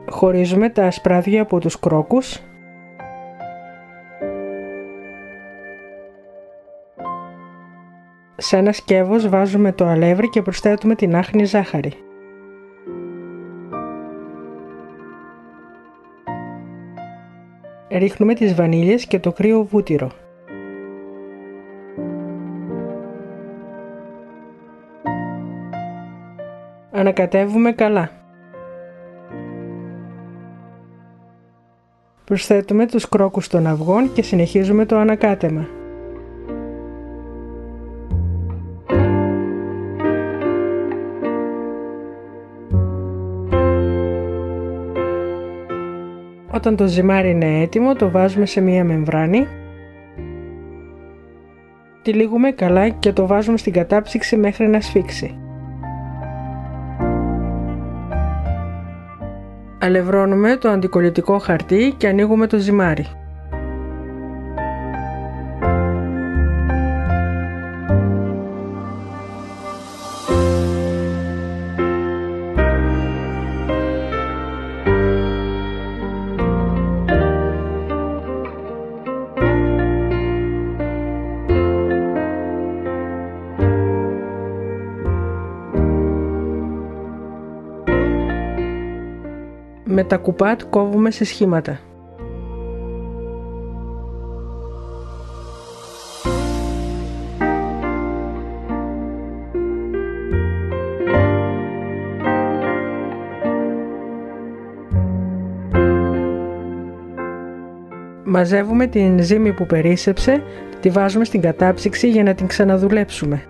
Χωρίζουμε τα ασπράδια από τους κρόκους. Σε ένα σκεύος βάζουμε το αλεύρι και προσθέτουμε την άχνη ζάχαρη. Ρίχνουμε τις βανίλιες και το κρύο βούτυρο. Ανακατεύουμε καλά. Προσθέτουμε τους κρόκους των αυγών και συνεχίζουμε το ανακάτεμα. Όταν το ζυμάρι είναι έτοιμο, το βάζουμε σε μία μεμβράνη. Τυλίγουμε καλά και το βάζουμε στην κατάψυξη μέχρι να σφίξει. Αλευρώνουμε το αντικολλητικό χαρτί και ανοίγουμε το ζυμάρι. Με τα κουπάτ κόβουμε σε σχήματα. Μαζεύουμε την ζύμη που περίσσεψε, τη βάζουμε στην κατάψυξη για να την ξαναδουλέψουμε.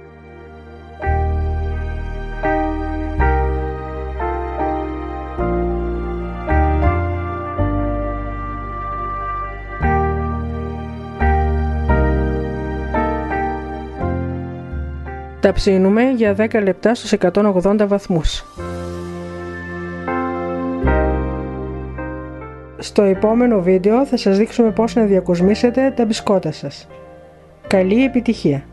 Τα ψήνουμε για 10 λεπτά στους 180 βαθμούς. Στο επόμενο βίντεο θα σας δείξουμε πώς να διακοσμήσετε τα μπισκότα σας. Καλή επιτυχία!